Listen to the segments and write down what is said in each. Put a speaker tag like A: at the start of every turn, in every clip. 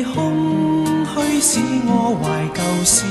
A: 空虚使我怀旧事，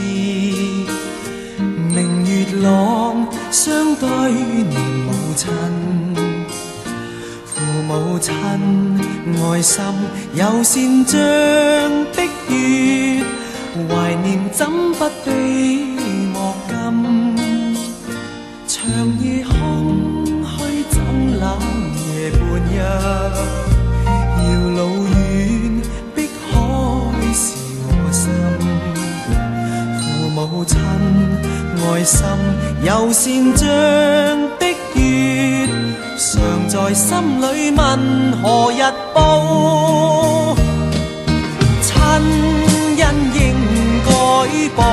A: 明月朗，相对念母亲。父母亲爱心有善像碧月，怀念怎不比莫金？长夜空虚怎冷夜半日，遥路远碧海是我心。父母亲爱心有善像碧月，常在心里问何日报？亲恩应该报，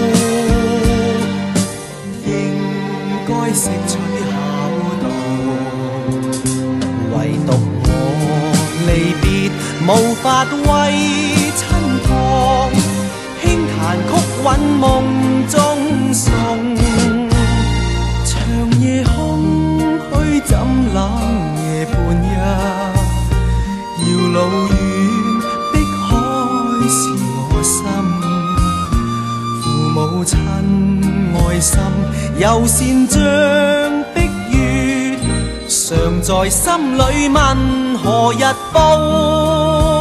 A: 应该食取孝道。唯独我离别无法为亲旁，轻弹曲韵梦中送。长夜空虚怎冷夜半日，遥路远碧海是我心。父母亲爱心有善像碧月，常在心里问何日报？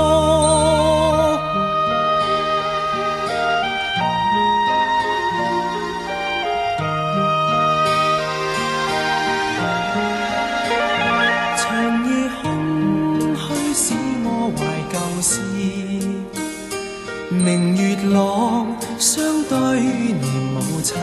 A: 长夜空虚使我怀旧事，明月朗，相对念母亲。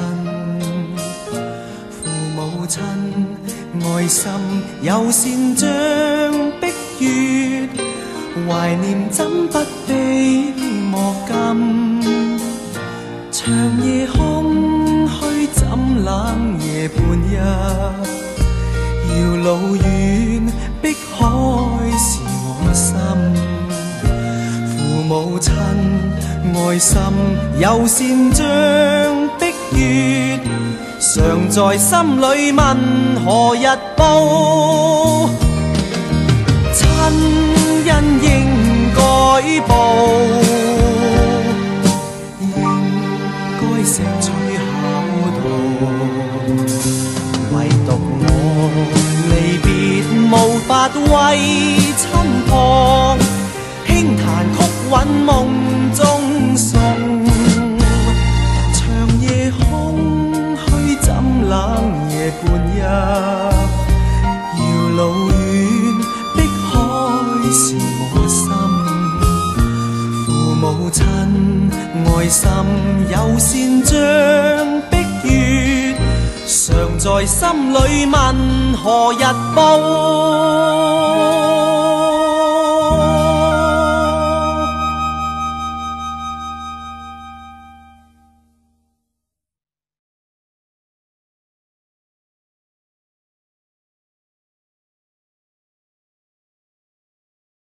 A: 父母亲爱心有善像碧月，怀念怎不比莫金？长夜空虚怎冷夜半日，遥路远碧海是我心。父母亲爱心有善像碧月，常在心里问何日报？亲恩应该报，应该食取孝道。唯独我离别无法为亲旁，轻弹曲韵梦中送。长夜空虚怎冷夜半日，遥路远碧海是我心。父母亲爱心有善像碧月，常在心里问何日报？